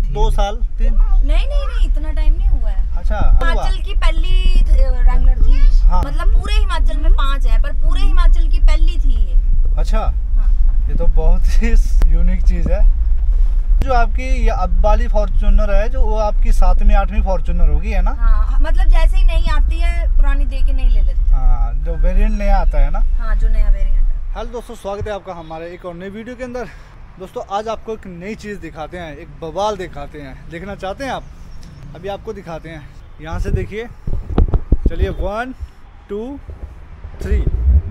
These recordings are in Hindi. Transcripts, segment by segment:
2 साल 3? नहीं इतना टाइम नहीं हुआ है। अच्छा, हिमाचल की पहली रैंगलर थी। हाँ। मतलब पूरे हिमाचल में 5 है, पर पूरे हिमाचल की पहली थी ये। अच्छा। हाँ। ये तो बहुत ही यूनिक चीज है। जो आपकी ये अब वाली फॉर्च्यूनर है, जो वो आपकी 7वीं 8वीं फॉर्च्यूनर होगी, है ना? हाँ, मतलब जैसे ही नई आती है पुरानी दे के नहीं ले लेते। हाँ, जो वेरिएंट नया आता है ना। हाँ, जो नया वेरिएंट है। हेलो दोस्तों, स्वागत है आपका हमारे एक और नई वीडियो के अंदर। दोस्तों आज आपको एक नई चीज़ दिखाते हैं, एक बवाल दिखाते हैं। देखना चाहते हैं आप? अभी आपको दिखाते हैं। यहाँ से देखिए, चलिए 1 2 3।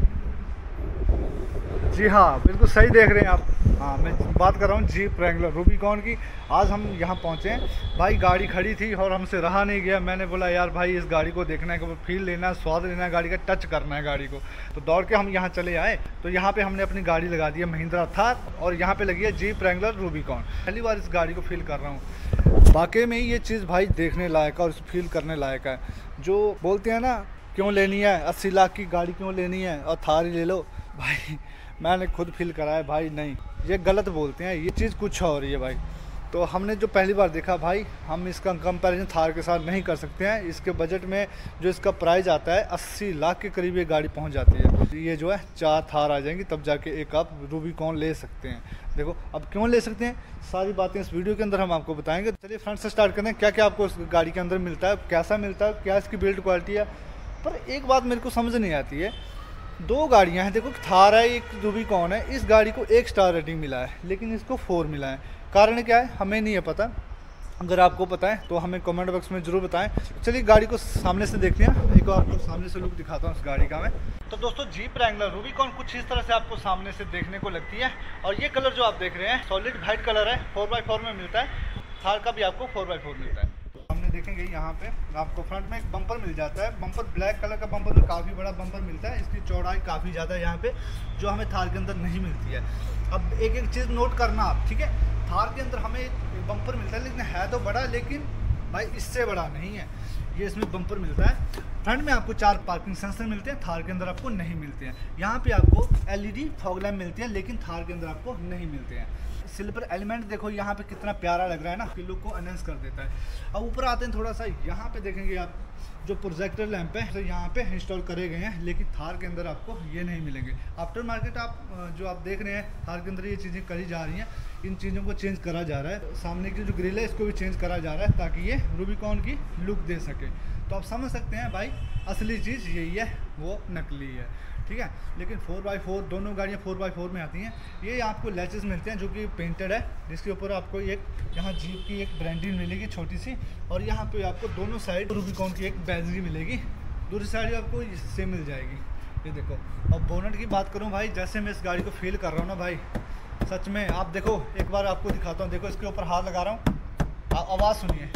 जी हाँ, बिल्कुल सही देख रहे हैं आप। हाँ, मैं बात कर रहा हूँ जीप रैंगलर रूबिकॉन की। आज हम यहाँ पहुँचे हैं भाई, गाड़ी खड़ी थी और हमसे रहा नहीं गया। मैंने बोला यार भाई, इस गाड़ी को देखना है, फील लेना है, स्वाद लेना है, गाड़ी का टच करना है गाड़ी को। तो दौड़ के हम यहाँ चले आए। तो यहाँ पे हमने अपनी गाड़ी लगा दी है महिंद्रा थार, और यहाँ पे लगी है जीप रैंगलर रूबिकॉन। पहली बार इस गाड़ी को फील कर रहा हूँ। वाकई में ये चीज़ भाई देखने लायक है और फील करने लायक है। जो बोलते हैं ना, क्यों लेनी है 80 लाख की गाड़ी, क्यों लेनी है और थार ही ले लो भाई, मैंने खुद फील करा है भाई। नहीं, ये गलत बोलते हैं, ये चीज़ कुछ और है भाई। तो हमने जो पहली बार देखा भाई, हम इसका कंपैरिजन थार के साथ नहीं कर सकते हैं। इसके बजट में जो इसका प्राइस आता है 80 लाख के करीब ये गाड़ी पहुंच जाती है। ये जो है 4 थार आ जाएंगी, तब जाके एक आप रूबिकॉन ले सकते हैं। देखो अब क्यों ले सकते हैं, सारी बातें इस वीडियो के अंदर हम आपको बताएंगे। चलिए फ्रंट से स्टार्ट करते हैं। क्या क्या आपको इस गाड़ी के अंदर मिलता है, कैसा मिलता है, क्या इसकी बिल्ड क्वालिटी है। पर एक बात मेरे को समझ नहीं आती है, 2 गाड़ियां हैं, देखो थार है, एक रूबिकॉन है। इस गाड़ी को 1 स्टार रेटिंग मिला है, लेकिन इसको 4 मिला है। कारण क्या है हमें नहीं है पता। अगर आपको पता है तो हमें कमेंट बॉक्स में ज़रूर बताएं। चलिए गाड़ी को सामने से देखते हैं। एक और आपको सामने से लुक दिखाता हूँ इस गाड़ी का मैं। तो दोस्तों जीप रैंगलर रूबिकॉन कुछ इस तरह से आपको सामने से देखने को लगती है। और ये कलर जो आप देख रहे हैं सॉलिड वाइट कलर है, 4x4 में मिलता है। थार का भी आपको 4x4 मिलता है। हमने देखेंगे यहाँ पे आपको फ्रंट में एक बम्पर मिल जाता है। बम्पर ब्लैक कलर का बम्पर में काफ़ी बड़ा बम्पर मिलता है। इसकी चौड़ाई काफ़ी ज़्यादा है यहाँ पे, जो हमें थार के अंदर नहीं मिलती है। अब एक एक चीज़ नोट करना आप, ठीक है? थार के अंदर हमें एक बम्पर मिलता है, लेकिन है तो बड़ा, लेकिन भाई इससे बड़ा नहीं है। ये इसमें बम्पर मिलता है। फ्रंट में आपको 4 पार्किंग सेंसर मिलते हैं, थार के अंदर आपको नहीं मिलते हैं। यहाँ पे आपको LED फॉग लैम्प मिलती है, लेकिन थार के अंदर आपको नहीं मिलते हैं। सिल्वर एलिमेंट देखो यहाँ पे कितना प्यारा लग रहा है ना, लुक को एनहांस कर देता है। अब ऊपर आते हैं थोड़ा सा, यहाँ पे देखेंगे आप जो प्रोजेक्टर लैंप है तो यहाँ पे इंस्टॉल करे गए हैं, लेकिन थार के अंदर आपको ये नहीं मिलेंगे। आफ्टर मार्केट आप जो आप देख रहे हैं थार के अंदर ये चीज़ें करी जा रही हैं। इन चीज़ों को चेंज करा जा रहा है। सामने की जो ग्रिल है इसको भी चेंज करा जा रहा है, ताकि ये रूबिकॉन की लुक दे सके। तो आप समझ सकते हैं भाई, असली चीज़ यही है, वो नकली है, ठीक है? लेकिन 4x4 दोनों गाड़ियाँ 4x4 में आती हैं। ये आपको लैचेस मिलते हैं जो कि पेंटेड है, जिसके ऊपर आपको एक यहाँ जीप की एक ब्रांडिंग मिलेगी छोटी सी, और यहाँ पे आपको दोनों साइड रूबिकॉन की एक बैजरी मिलेगी। दूसरी साइड आपको इससे मिल जाएगी। ये देखो। अब बोनट की बात करूँ भाई, जैसे मैं इस गाड़ी को फील कर रहा हूँ ना भाई, सच में आप देखो, एक बार आपको दिखाता हूँ। देखो इसके ऊपर हाथ लगा रहा हूँ, आवाज़ सुनिए।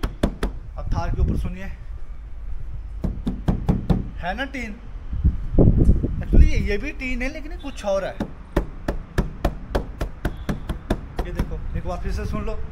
अब थार के ऊपर सुनिए, है ना टीन। एक्चुअली ये भी टीन है, लेकिन कुछ और है। ये देखो, एक बार फिर से सुन लो,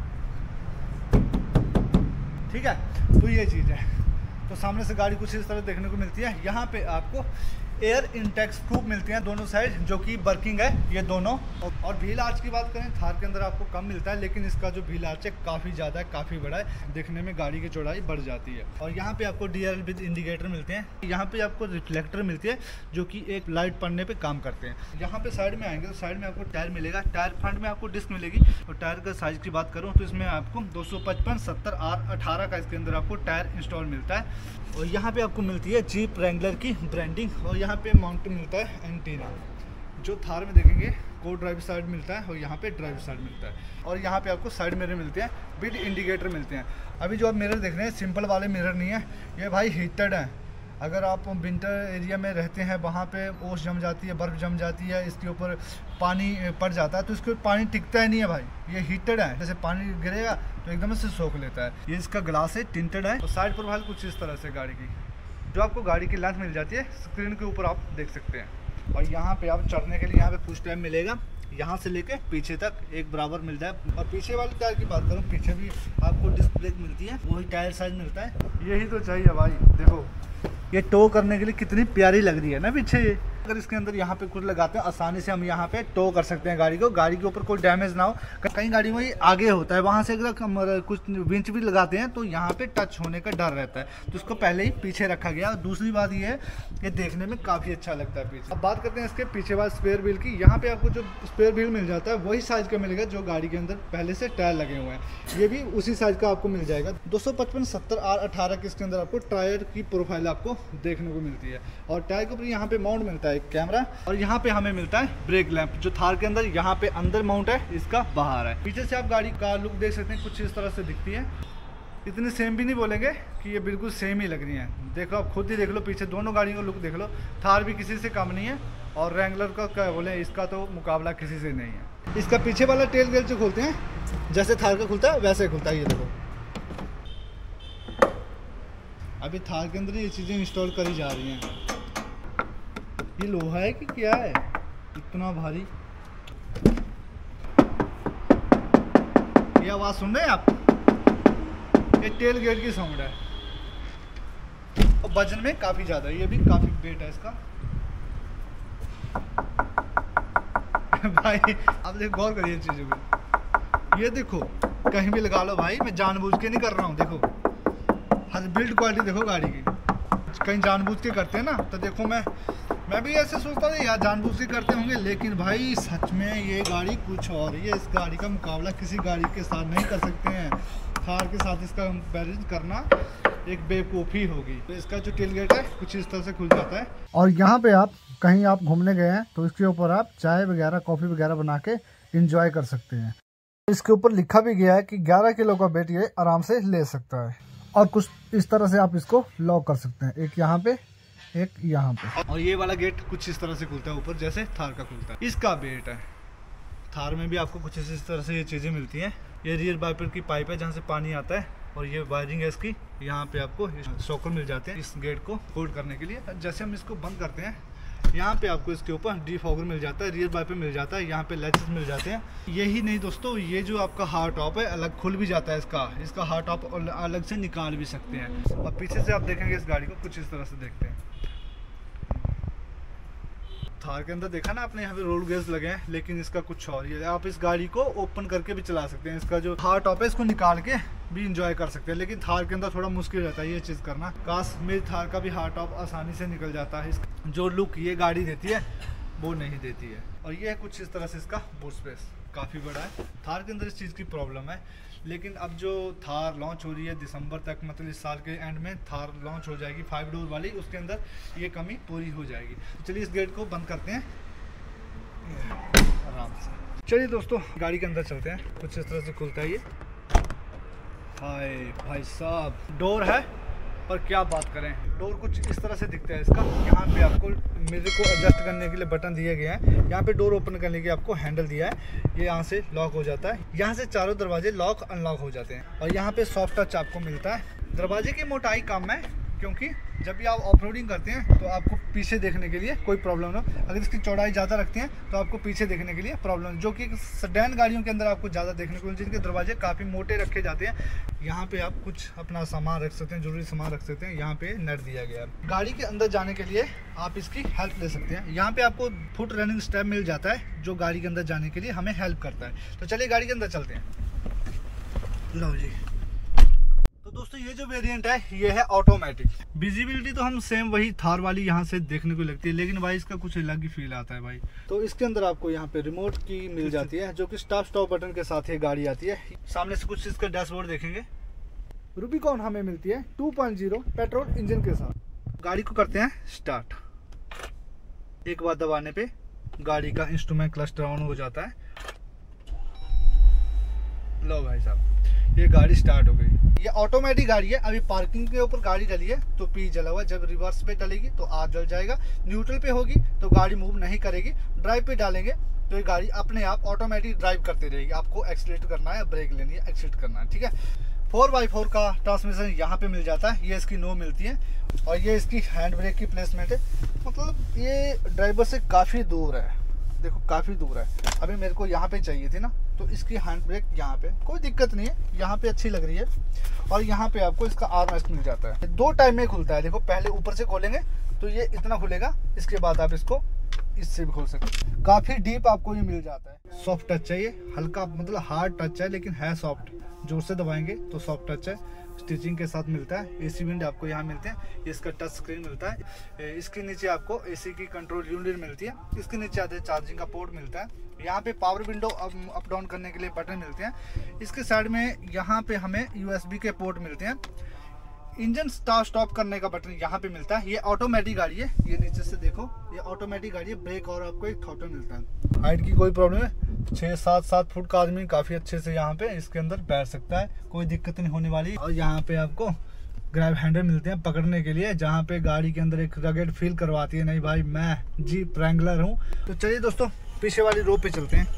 ठीक है? तो ये चीज़ है। तो सामने से गाड़ी कुछ इस तरह देखने को मिलती है। यहाँ पे आपको एयर इंटेक स्कूप मिलते हैं दोनों साइड, जो कि वर्किंग है ये दोनों। और व्हील आर्च की बात करें, थार के अंदर आपको कम मिलता है, लेकिन इसका जो व्हील आर्च है काफ़ी ज़्यादा है, काफ़ी बड़ा है। देखने में गाड़ी की चौड़ाई बढ़ जाती है। और यहाँ पे आपको DRL विद इंडिकेटर मिलते हैं। यहाँ पे आपको रिफ्लेक्टर मिलती है, जो कि एक लाइट पड़ने पे काम करते हैं। यहाँ पे साइड में आएंगे तो साइड में आपको टायर मिलेगा। टायर फ्रंट में आपको डिस्क मिलेगी। और टायर का साइज़ की बात करूँ तो इसमें आपको 255 70 R18 का इसके अंदर आपको टायर इंस्टॉल मिलता है। और यहाँ पे आपको मिलती है जीप रैंगलर की ब्रांडिंग। और यहाँ पे माउंट मिलता है एंटीना, जो थार में देखेंगे को ड्राइवर साइड मिलता है, और यहाँ पे ड्राइवर साइड मिलता है। और यहाँ पे आपको साइड मिरर मिलते हैं, विद इंडिकेटर मिलते हैं। अभी जो आप मिरर देख रहे हैं सिंपल वाले मिरर नहीं है, ये भाई हीटेड है। अगर आप विंटर एरिया में रहते हैं, वहाँ पे ओस जम जाती है, बर्फ़ जम जाती है, इसके ऊपर पानी पड़ जाता है, तो इसके ऊपर पानी टिकता ही नहीं है भाई। ये हीटेड है, जैसे पानी गिरेगा तो एकदम से सोख लेता है। ये इसका ग्लास है, टिंटेड है। और साइड प्रोफाइल कुछ इस तरह से गाड़ी की, जो आपको गाड़ी की लेंथ मिल जाती है, स्क्रीन के ऊपर आप देख सकते हैं। और यहाँ पे आप चढ़ने के लिए यहाँ पे पुश टाइम मिलेगा, यहाँ से लेके पीछे तक एक बराबर मिल जाए। और पीछे वाले टायर की बात करूँ, पीछे भी आपको डिस्क ब्रेक मिलती है, वही टायर साइज मिलता है। यही तो चाहिए भाई। देखो ये टो करने के लिए कितनी प्यारी लग रही है ना पीछे। अगर इसके अंदर यहाँ पे कुछ लगाते हैं आसानी से हम यहाँ पे टो कर सकते हैं गाड़ी को, गाड़ी के ऊपर कोई डैमेज ना हो। कई गाड़ी में आगे होता है, वहाँ से अगर कुछ विंच भी लगाते हैं तो यहाँ पे टच होने का डर रहता है, तो उसको पहले ही पीछे रखा गया। दूसरी बात ये है कि देखने में काफ़ी अच्छा लगता है पीछे। अब बात करते हैं इसके पीछे वाले स्पेयर व्हील की। यहाँ पे आपको जो स्पेयर व्हील मिल जाता है वही साइज़ का मिलेगा जो गाड़ी के अंदर पहले से टायर लगे हुए हैं, ये भी उसी साइज़ का आपको मिल जाएगा। 255/70R18 के इसके अंदर आपको टायर की प्रोफाइल आपको देखने को मिलती है, और टायर के ऊपर यहाँ पे माउंट मिलता है कैमरा, और यहाँ पे हमें मिलता है ब्रेक लैंप जो थार के अंदर यहाँ पे अंदर माउंट है, इसका बाहर है। पीछे से आप गाड़ी का लुक देख सकते हैं, कुछ इस तरह से दिखती है। इतनी सेम भी नहीं बोलेंगे कि ये बिल्कुल सेम ही लग रही है। देखो आप खुद ही देख लो, पीछे दोनों गाड़ियों का लुक देख लो, थार भी किसी से कम नहीं है और रैंगलर का क्या बोले, इसका तो मुकाबला किसी से नहीं है। इसका पीछे वाला टेल गेट जो खोलते हैं जैसे थार का खुलता है वैसे खुलता है। ये देखो अभी थार के अंदर ये चीज़ें इंस्टॉल करी जा रही हैं। ये लोहा है कि क्या है इतना भारी? ये आवाज़ सुन रहे हैं आप? ये टेल गेट की साउंड है और वजन में काफ़ी ज़्यादा है, ये भी काफ़ी वेट है इसका। भाई आप देखो, गौर करिए चीज़ों को। ये देखो कहीं भी लगा लो भाई, मैं जानबूझ के नहीं कर रहा हूँ। देखो हर बिल्ड क्वालिटी देखो गाड़ी की, कहीं जानबूझ के करते हैं ना, तो देखो मैं भी ऐसे सोचता था यार जानबूझ के करते होंगे, लेकिन भाई सच में ये गाड़ी कुछ और है। इस गाड़ी का मुकाबला किसी गाड़ी के साथ नहीं कर सकते हैं। थार के साथ इसका कंपैरिजन करना एक बेवकूफ़ी होगी। तो इसका जो टेल गेट है कुछ इस तरह से खुल जाता है, और यहाँ पे आप कहीं आप घूमने गए हैं तो इसके ऊपर आप चाय वगैरह कॉफ़ी वगैरह बना के इंजॉय कर सकते हैं। इसके ऊपर लिखा भी गया है कि 11 किलो का वेट ये आराम से ले सकता है, और कुछ इस तरह से आप इसको लॉक कर सकते हैं, एक यहाँ पे एक यहाँ पे। और ये वाला गेट कुछ इस तरह से खुलता है ऊपर, जैसे थार का खुलता है। इसका वेट है, थार में भी आपको कुछ इस तरह से ये चीज़ें मिलती हैं। ये रियर वाइपर की पाइप है जहाँ से पानी आता है, और ये वायरिंग है इसकी। यहाँ पे आपको शॉकर मिल जाते हैं इस गेट को होल्ड करने के लिए। जैसे हम इसको बंद करते हैं, यहाँ पे आपको इसके ऊपर डिफॉगर मिल जाता है, रियर वाइपर मिल जाता है, यहाँ पे लैचेस मिल जाते हैं। यही नहीं दोस्तों, ये जो आपका हार्ड टॉप है अलग खुल भी जाता है, इसका हार्ड टॉप अलग से निकाल भी सकते हैं। और पीछे से आप देखेंगे इस गाड़ी को कुछ इस तरह से देखते हैं। थार के अंदर देखा ना आपने, यहाँ पे रोल गेज लगे हैं, लेकिन इसका कुछ और ही है। आप इस गाड़ी को ओपन करके भी चला सकते हैं, इसका जो हार्ड टॉप है इसको निकाल के भी इंजॉय कर सकते हैं, लेकिन थार के अंदर थोड़ा मुश्किल रहता है ये चीज़ करना। काश मेरी थार का भी हार्ड टॉप आसानी से निकल जाता है। जो लुक ये गाड़ी देती है वो नहीं देती है। और ये है कुछ इस तरह से इसका बूट स्पेस काफ़ी बड़ा है। थार के अंदर इस चीज़ की प्रॉब्लम है, लेकिन अब जो थार लॉन्च हो रही है दिसंबर तक, मतलब इस साल के एंड में थार लॉन्च हो जाएगी 5 डोर वाली, उसके अंदर ये कमी पूरी हो जाएगी। तो चलिए इस गेट को बंद करते हैं आराम से। चलिए दोस्तों गाड़ी के अंदर चलते हैं। कुछ इस तरह से खुलता है ये। हाय भाई साहब, डोर है पर क्या बात करें, डोर कुछ इस तरह से दिखता है इसका। यहाँ पे आपको मिरर को एडजस्ट करने के लिए बटन दिए गए हैं। यहाँ पे डोर ओपन करने के आपको हैंडल दिया है, ये यहाँ से लॉक हो जाता है। यहाँ से चारों दरवाजे लॉक अनलॉक हो जाते हैं, और यहाँ पे सॉफ्ट टच आपको मिलता है। दरवाजे की मोटाई कम है, क्योंकि जब भी आप ऑफ रोडिंग करते हैं तो आपको पीछे देखने के लिए कोई प्रॉब्लम ना हो। अगर इसकी चौड़ाई ज़्यादा रखते हैं तो आपको पीछे देखने के लिए प्रॉब्लम, जो कि सेडान गाड़ियों के अंदर आपको ज़्यादा देखने को मिलती है, जिनके दरवाजे काफ़ी मोटे रखे जाते हैं। यहाँ पे आप कुछ अपना सामान रख सकते हैं, जरूरी सामान रख सकते हैं। यहाँ पे नेट दिया गया है। गाड़ी के अंदर जाने के लिए आप इसकी हेल्प ले सकते हैं। यहाँ पे आपको फुट रनिंग स्टेप मिल जाता है, जो गाड़ी के अंदर जाने के लिए हमें हेल्प करता है। तो चलिए गाड़ी के अंदर चलते हैं। लो जी, तो दोस्तों ये जो वेरिएंट है ये है ऑटोमेटिक। विजिबिलिटी तो हम सेम वही थार वाली यहाँ से देखने को लगती है, लेकिन भाई इसका कुछ अलग ही फील आता है भाई। तो इसके अंदर आपको यहाँ पे रिमोट की मिल जाती है, जो कि स्टार्ट स्टॉप बटन के साथ ये गाड़ी आती है। सामने से कुछ इसका डैशबोर्ड देखेंगे। रूबिकॉन हमें मिलती है 2.0 पेट्रोल इंजन के साथ। गाड़ी को करते हैं स्टार्ट। एक बार दबाने पे गाड़ी का इंस्ट्रूमेंट क्लस्टर ऑन हो जाता है। लो भाई साहब, ये गाड़ी स्टार्ट हो गई। ये ऑटोमेटिक गाड़ी है। अभी पार्किंग के ऊपर गाड़ी डली है तो पी जला हुआ, जब रिवर्स पे डलेगी तो आग जल जाएगा। न्यूट्रल पे होगी तो गाड़ी मूव नहीं करेगी। ड्राइव पे डालेंगे तो ये गाड़ी अपने आप ऑटोमेटिक ड्राइव करती रहेगी। आपको एक्सीलरेट करना है, ब्रेक लेनी है, एक्सीलरेट करना है, ठीक है। 4x4 का ट्रांसमिशन यहाँ पे मिल जाता है। ये इसकी नो मिलती है, और ये इसकी हैंड ब्रेक की प्लेसमेंट है। मतलब ये ड्राइवर से काफ़ी दूर है, देखो काफ़ी दूर है। अभी मेरे को यहाँ पे चाहिए थी ना, तो इसकी हैंड ब्रेक यहाँ पे कोई दिक्कत नहीं है, यहाँ पे अच्छी लग रही है। और यहाँ पे आपको इसका आर्म रेस्ट मिल जाता है। 2 टाइम में खुलता है। देखो पहले ऊपर से खोलेंगे तो ये इतना खुलेगा। इसके बाद आप इसको इससे भी खोल सकते हैं। काफ़ी डीप आपको ये मिल जाता है। सॉफ्ट टच है, ये हल्का मतलब हार्ड टच है लेकिन है सॉफ्ट। जोर से दबाएंगे तो सॉफ्ट टच है। स्टिचिंग के साथ मिलता है। एसी विंड आपको यहाँ मिलते हैं। इसका टच स्क्रीन मिलता है। इसके नीचे आपको एसी की कंट्रोल यूनिट मिलती है। इसके नीचे आते चार्जिंग का पोर्ट मिलता है। यहाँ पे पावर विंडो अप डाउन करने के लिए बटन मिलते हैं। इसके साइड में यहाँ पे हमें USB के पोर्ट मिलते हैं। इंजन स्टॉप करने का बटन यहाँ पे मिलता है। ये ऑटोमेटिक गाड़ी है। ये नीचे से देखो, ये ऑटोमेटिक गाड़ी है। ब्रेक और आपको एक थ्रॉटल मिलता है। हाइट की कोई प्रॉब्लम है, 6-7 फुट का आदमी काफ़ी अच्छे से यहाँ पे इसके अंदर बैठ सकता है, कोई दिक्कत नहीं होने वाली। और यहाँ पे आपको ग्रैब हैंडल मिलते हैं पकड़ने के लिए, जहाँ पे गाड़ी के अंदर एक रगेड फील करवाती है। नहीं भाई, मैं जीप रैंगलर हूँ। तो चलिए दोस्तों, पीछे वाली रो पे चलते हैं।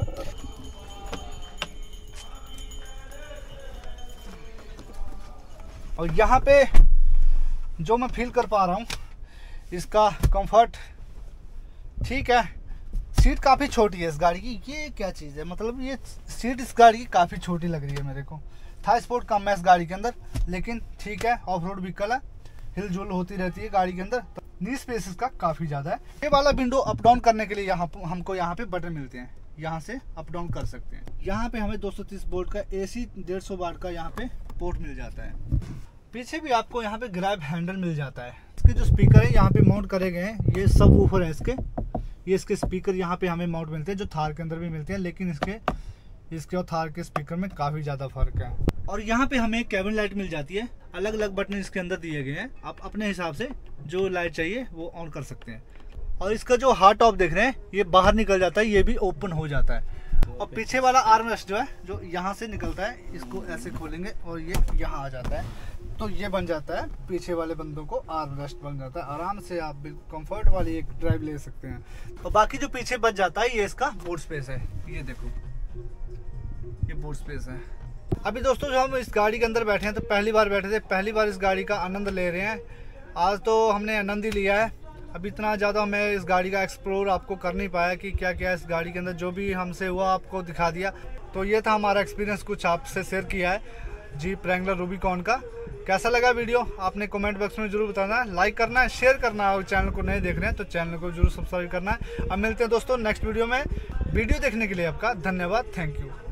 और यहाँ पे जो मैं फील कर पा रहा हूँ, इसका कंफर्ट ठीक है। सीट काफ़ी छोटी है इस गाड़ी की। ये क्या चीज़ है, मतलब ये सीट इस गाड़ी की काफ़ी छोटी लग रही है मेरे को। थाई स्पोर्ट कम है इस गाड़ी के अंदर, लेकिन ठीक है, ऑफ रोड व्हीकल है, हिलजुल होती रहती है गाड़ी के अंदर। नी स्पेस इसका काफ़ी ज़्यादा है। ये वाला विंडो अप डाउन करने के लिए हमको यहाँ पे बटन मिलते हैं। यहाँ से अप डाउन कर सकते हैं। यहाँ पे हमें 230 वोल्ट का AC 150 वाट का यहाँ पे पोर्ट मिल जाता है। पीछे भी आपको यहाँ पे ग्रैब हैंडल मिल जाता है। इसके जो स्पीकर है यहाँ पे माउंट करे गए हैं। ये सब वूफर है इसके। ये इसके स्पीकर यहाँ पे हमें माउंट मिलते हैं, जो थार के अंदर भी मिलते हैं, लेकिन इसके और थार के स्पीकर में काफ़ी ज़्यादा फर्क है। और यहाँ पे हमें कैबिन लाइट मिल जाती है। अलग अलग बटन इसके अंदर दिए गए हैं। आप अपने हिसाब से जो लाइट चाहिए वो ऑन कर सकते हैं। और इसका जो हार्ड टॉप देख रहे हैं, ये बाहर निकल जाता है, ये भी ओपन हो जाता है। और पीछे वाला आर्मरेस्ट जो है, जो यहाँ से निकलता है, इसको ऐसे खोलेंगे और ये यहाँ आ जाता है। तो ये बन जाता है, पीछे वाले बंदों को आर्मरेस्ट बन जाता है। आराम से आप बिल्कुल कंफर्ट वाली एक ड्राइव ले सकते हैं। और बाकी जो पीछे बच जाता है, ये इसका बूट स्पेस है। ये देखो, ये बूट स्पेस है। अभी दोस्तों, जो हम इस गाड़ी के अंदर बैठे हैं, तो पहली बार बैठे थे, पहली बार इस गाड़ी का आनंद ले रहे हैं। आज तो हमने आनंद ही लिया है। अभी इतना ज़्यादा मैं इस गाड़ी का एक्सप्लोर आपको कर नहीं पाया कि क्या क्या इस गाड़ी के अंदर। जो भी हमसे हुआ आपको दिखा दिया। तो ये था हमारा एक्सपीरियंस, कुछ आपसे शेयर किया है जीप रैंगलर रूबिकॉन का। कैसा लगा वीडियो आपने कमेंट बॉक्स में जरूर बताना है, लाइक करना है, शेयर करना है। और चैनल को नए देख रहे हैं तो चैनल को जरूर सब्सक्राइब करना है। अब मिलते हैं दोस्तों नेक्स्ट वीडियो में। वीडियो देखने के लिए आपका धन्यवाद। Thank you.